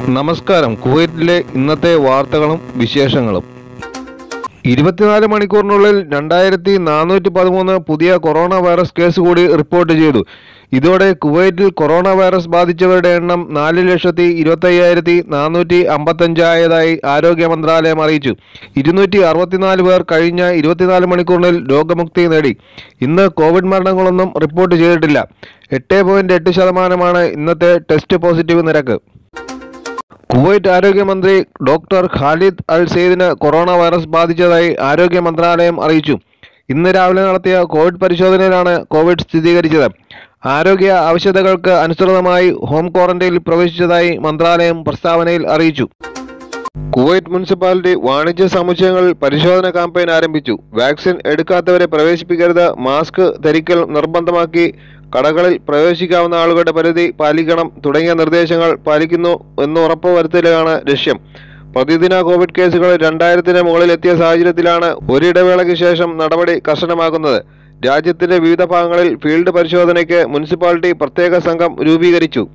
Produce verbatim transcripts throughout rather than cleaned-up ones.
നമസ്കാരം. കുവൈറ്റിലെ ഇന്നത്തെ വാർത്തകളും വിശേഷങ്ങളും. ഇരുപത്തിനാല് മണിക്കൂറിനുള്ളിൽ രണ്ടായിരത്തി നാനൂറ്റി പതിമൂന്ന് പുതിയ കൊറോണ വൈറസ് കേസ് കൂടി റിപ്പോർട്ട് ചെയ്തു. ഇതോടെ കുവൈറ്റിൽ കൊറോണ വൈറസ് ബാധിച്ചവരുടെ എണ്ണം നാല് ലക്ഷത്തി ഇരുപത്തി അയ്യായിരത്തി നാനൂറ്റി അമ്പത്തഞ്ചായതായി ആരോഗ്യ മന്ത്രാലയം അറിയിച്ചു. ഇരുന്നൂറ്റി അറുപത്തിനാല് പേർ കഴിഞ്ഞ ഇരുപത്തിനാല് മണിക്കൂറിൽ രോഗമുക്തി നേടി. ഇന്ന് കോവിഡ് മരണങ്ങളൊന്നും റിപ്പോർട്ട് ചെയ്തിട്ടില്ല. എട്ട് പോയിന്റ് എട്ട് ശതമാനമാണ് ഇന്നത്തെ ടെസ്റ്റ് പോസിറ്റീവ് നിരക്ക്. കുവൈറ്റ് ആരോഗ്യമന്ത്രി ഡോക്ടർ ഖാലിദ് അൽ സെയ്ദിന് കൊറോണ വൈറസ് ബാധിച്ചതായി ആരോഗ്യ മന്ത്രാലയം അറിയിച്ചു. ഇന്ന് രാവിലെ നടത്തിയ കോവിഡ് പരിശോധനയിലാണ് കോവിഡ് സ്ഥിരീകരിച്ചത്. ആരോഗ്യ ആവശ്യകതകൾക്ക് അനുസൃതമായി ഹോം ക്വാറന്റൈനിൽ പ്രവേശിച്ചതായി മന്ത്രാലയം പ്രസ്താവനയിൽ അറിയിച്ചു. കുവൈറ്റ് മുനിസിപ്പാലിറ്റി വാണിജ്യ സമുച്ചയങ്ങളിൽ പരിശോധന ക്യാമ്പയിൻ ആരംഭിച്ചു. വാക്സിൻ എടുക്കാത്തവരെ പ്രവേശിപ്പിക്കരുത്, മാസ്ക് ധരിക്കൽ നിർബന്ധമാക്കി, കടകളിൽ പ്രവേശിക്കാവുന്ന ആളുകളുടെ പരിധി പാലിക്കണം തുടങ്ങിയ നിർദ്ദേശങ്ങൾ പാലിക്കുന്നു എന്ന് ഉറപ്പുവരുത്തലാണ് ലക്ഷ്യം. പ്രതിദിന കോവിഡ് കേസുകൾ രണ്ടായിരത്തിന് മുകളിൽ എത്തിയ സാഹചര്യത്തിലാണ് ഒരിടവേളയ്ക്ക് ശേഷം നടപടി കർശനമാക്കുന്നത്. രാജ്യത്തിന്റെ വിവിധ ഭാഗങ്ങളിൽ ഫീൽഡ് പരിശോധനയ്ക്ക് മുനിസിപ്പാലിറ്റി പ്രത്യേക സംഘം രൂപീകരിച്ചു.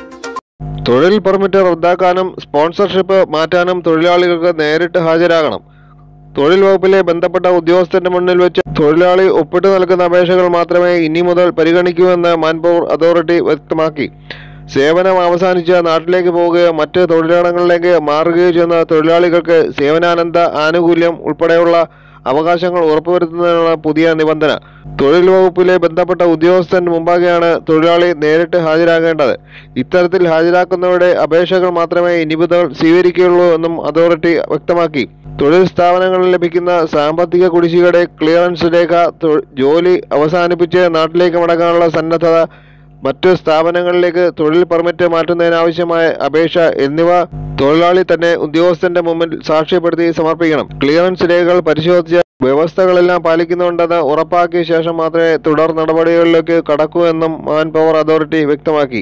തൊഴിൽ പെർമിറ്റ് റദ്ദാക്കാനും സ്പോൺസർഷിപ്പ് മാറ്റാനും തൊഴിലാളികൾക്ക് നേരിട്ട് ഹാജരാകണം. തൊഴിൽ വകുപ്പിലെ ബന്ധപ്പെട്ട ഉദ്യോഗസ്ഥന്റെ മുന്നിൽ വെച്ച് തൊഴിലാളി ഒപ്പിട്ട് നൽകുന്ന അപേക്ഷകൾ മാത്രമേ ഇനി മുതൽ പരിഗണിക്കൂ എന്ന് മാൻപവർ അതോറിറ്റി വ്യക്തമാക്കി. സേവനം അവസാനിച്ച് നാട്ടിലേക്ക് പോവുകയോ മറ്റ് തൊഴിലിടങ്ങളിലേക്ക് മാറുകയോ ചെയ്യുന്ന തൊഴിലാളികൾക്ക് സേവനാനന്ദ ആനുകൂല്യം ഉൾപ്പെടെയുള്ള അവകാശങ്ങൾ ഉറപ്പുവരുത്തുന്നതിനുള്ള പുതിയ നിബന്ധന. തൊഴിൽ വകുപ്പിലെ ബന്ധപ്പെട്ട ഉദ്യോഗസ്ഥന് മുമ്പാകെയാണ് തൊഴിലാളി നേരിട്ട് ഹാജരാകേണ്ടത്. ഇത്തരത്തിൽ ഹാജരാക്കുന്നവരുടെ അപേക്ഷകൾ മാത്രമേ ഇനി മുതൽ സ്വീകരിക്കുകയുള്ളൂ എന്നും അതോറിറ്റി വ്യക്തമാക്കി. തൊഴിൽ സ്ഥാപനങ്ങളിൽ ലഭിക്കുന്ന സാമ്പത്തിക കുടിശ്ശികയുടെ ക്ലിയറൻസ് രേഖ, ജോലി അവസാനിപ്പിച്ച് നാട്ടിലേക്ക് മടങ്ങാനുള്ള സന്നദ്ധത, മറ്റ് സ്ഥാപനങ്ങളിലേക്ക് തൊഴിൽ പെർമിറ്റ് മാറ്റുന്നതിനാവശ്യമായ അപേക്ഷ എന്നിവ തൊഴിലാളി തന്നെ ഉദ്യോഗസ്ഥന്റെ മുമ്പിൽ സാക്ഷ്യപ്പെടുത്തി സമർപ്പിക്കണം. ക്ലിയറൻസ് രേഖകൾ പരിശോധിച്ച് വ്യവസ്ഥകളെല്ലാം പാലിക്കുന്നുണ്ടെന്ന് ഉറപ്പാക്കിയ ശേഷം മാത്രമേ തുടർ നടപടികളിലേക്ക് കടക്കൂ എന്നും മാൻ പവർ അതോറിറ്റി വ്യക്തമാക്കി.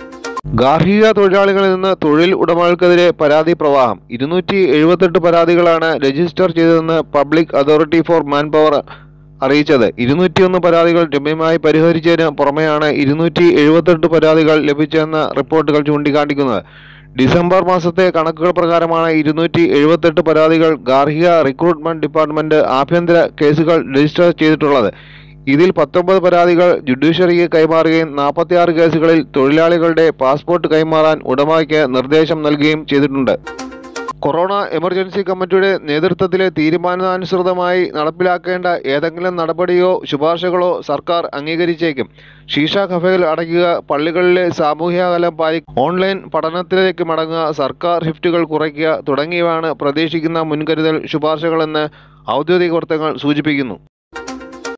ഗാർഹിക തൊഴിലാളികളിൽ നിന്ന് തൊഴിൽ ഉടമകൾക്കെതിരെ പരാതി പ്രവാഹം. ഇരുന്നൂറ്റി എഴുപത്തെട്ട് പരാതികളാണ് രജിസ്റ്റർ ചെയ്തതെന്ന് public authority for manpower അറിയിച്ചത്. ഇരുന്നൂറ്റിയൊന്ന് പരാതികൾ രമ്യമായി പരിഹരിച്ചതിന് പുറമെയാണ് ഇരുന്നൂറ്റി എഴുപത്തെട്ട് പരാതികൾ ലഭിച്ചതെന്ന റിപ്പോർട്ടുകൾ ചൂണ്ടിക്കാണിക്കുന്നത്. ഡിസംബർ മാസത്തെ കണക്കുകൾ പ്രകാരമാണ് ഇരുന്നൂറ്റി എഴുപത്തെട്ട് പരാതികൾ ഗാർഹിക റിക്രൂട്ട്മെന്റ് ഡിപ്പാർട്ട്മെന്റ് ആഭ്യന്തര കേസുകൾ രജിസ്റ്റർ ചെയ്തിട്ടുള്ളത്. ഇതിൽ പത്തൊമ്പത് പരാതികൾ ജുഡീഷ്യറിക്ക് കൈമാറുകയും നാൽപ്പത്തിയാറ് കേസുകളിൽ തൊഴിലാളികളുടെ പാസ്പോർട്ട് കൈമാറാൻ ഉടമയ്ക്ക് നിർദ്ദേശം നൽകുകയും ചെയ്തിട്ടുണ്ട്. കൊറോണ എമർജൻസി കമ്മിറ്റിയുടെ നേതൃത്വത്തിലെ തീരുമാനാനുസൃതമായി നടപ്പിലാക്കേണ്ട ഏതെങ്കിലും നടപടിയോ ശുപാർശകളോ സർക്കാർ അംഗീകരിച്ചേക്കും. ഷീഷ കഫേകൾ അടയ്ക്കുക, പള്ളികളിലെ സാമൂഹ്യ അകലം പാലിക്കുക, ഓൺലൈൻ പഠനത്തിലേക്ക് മടങ്ങുക, സർക്കാർ ഷിഫ്റ്റുകൾ കുറയ്ക്കുക തുടങ്ങിയവയാണ് പ്രതീക്ഷിക്കുന്ന മുൻകരുതൽ ശുപാർശകളെന്ന് ഔദ്യോഗിക വൃത്തങ്ങൾ സൂചിപ്പിക്കുന്നു.